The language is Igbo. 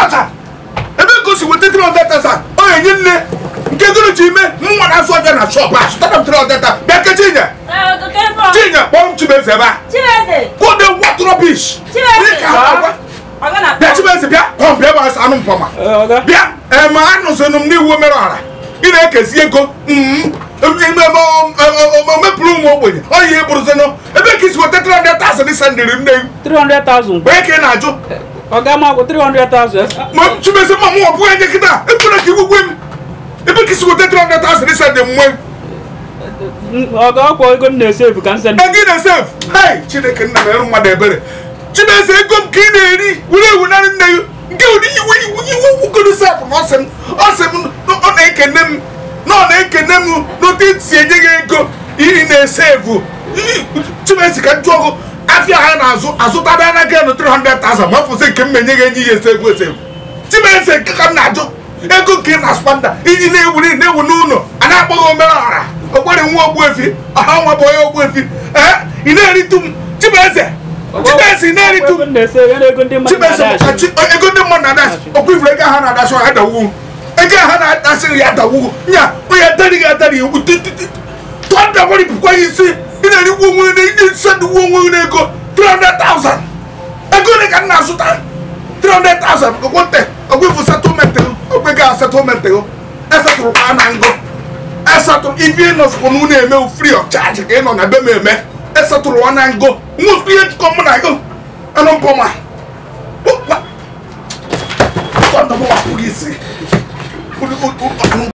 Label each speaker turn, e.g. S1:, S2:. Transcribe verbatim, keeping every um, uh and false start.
S1: thousand. Ebe go si wete three hundred thousand. O ye nne. Nke go ji me nwa na so na shop a. Stop them three hundred thousand. Be ke Chinya.
S2: Eh, go ke fo.
S1: Chinya, pon Chibeze ba.
S2: Chibeze.
S1: Go de what rubbish.
S2: Chibeze. Oga na.
S1: Be Chibeze bia, come bia ba anu mpoma.
S3: Oga.
S1: Bia, e ma anu so num ni wo mere ara. Ina ekesi ego. Mm. Ime mo mo me plu mo ogbenye. O ye buru se no. Ebe kisi wo three hundred thousand ni sandiri nne.
S3: three hundred thousand.
S1: Be ke na ajo.
S3: Oga ma go three hundred thousand.
S1: Mo Chibeze mo mo obu enye kita. E pula ki gugwem. Ebe kisi wo three hundred thousand ni sandiri mwe.
S3: Oga ko ego na save kan send.
S1: Egi na save. Hey, Chineke nna meru mmadụ ebere. Chibeze ego m ka ị na-eri were ewu na nne ya. Nke ụdị iwe iwe iwe ugodu sef na ọsị m ọsị m ọ na-ekene m na ọ na-ekene m n'otu esi enye gị ego iri na-esevu. Chibeze ka njụ ọgụ afịa ha na-azụ azụtaba na gị three hundred thousand ma ọfụsị nke m menye gị enye ya esevu esevu. Chibeze nke ka m na-ajụ ego nke ị na-asụpanda iji na-ewuri na-ewu n'ụlọ a na-akpọghị omere ọra ogbere nwa Ogbuefi aha nwa bụ onye Ogbuefi ee ị na-eritu m Chibeze Chibeze na-eritu m Chibeze ego ndị mmadụ na-adashi Ogbuefi ego ha na-adashi ha dawu ego ha na-adashi ya dawu nya onye adari gị adari egwu tụọda nwere bụkwa ya isi ị na-erikwu onwe na ị na-esadụwu onwe na ego three hundred thousand ego ole ka m na-azụta three hundred thousand okwente Ogbuefi settlement ogbe ga settlement esetụrụ kwa na ngo esetụrụ ife nọ sụkwụ na unu eme free of charge ka ị nọ na be m eme esetụrụ ọ na ngo nwụsụ ihe tụkọ mụ na ego anụ mpọma tọndọbụ wapụ gị isi